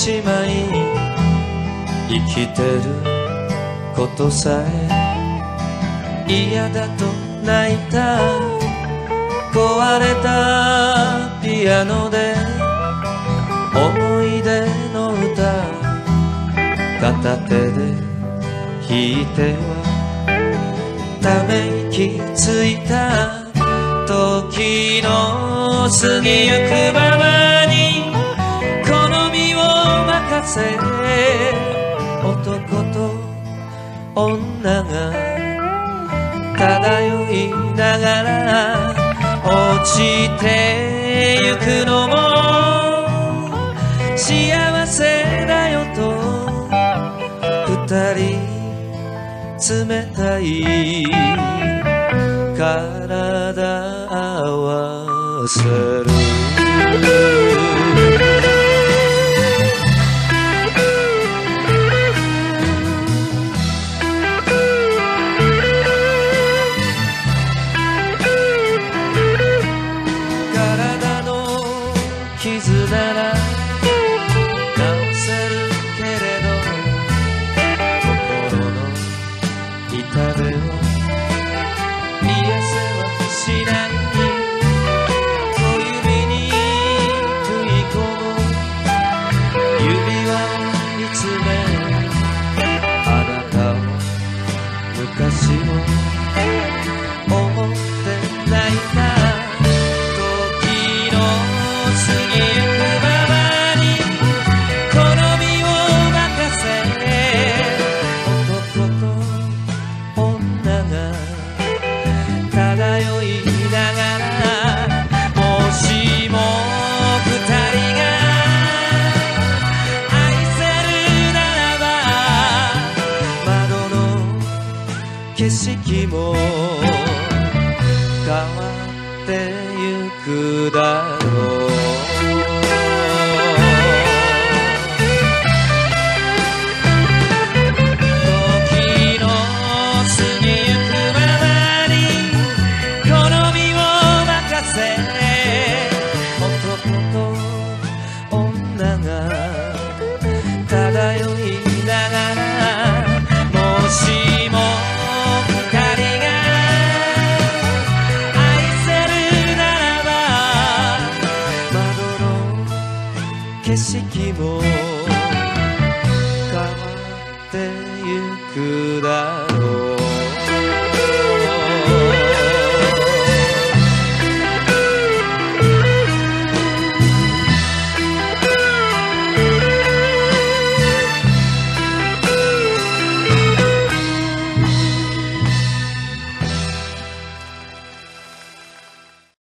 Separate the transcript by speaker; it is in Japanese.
Speaker 1: しまい生きてることさえ嫌だと泣いた壊れたピアノで思い出の歌片手で弾いてはため息ついた時の過ぎゆくままに好みを任せ男と女が漂いながら落ちてゆくのも幸せだよと二人冷たい体合わせる体の傷なら治せるけれど心の痛手を癒せはしない小指に食い込む指輪を見つめあなたを昔を思って泣いた時の過ぎゆくままに好みを任せ男と女が漂いながらもしも二人が愛せるならば窓の景色も変わってゆくだろう時の過ぎゆくままに好みを任せ男と女が漂いながらもしも二人が愛せるならば窓の景色も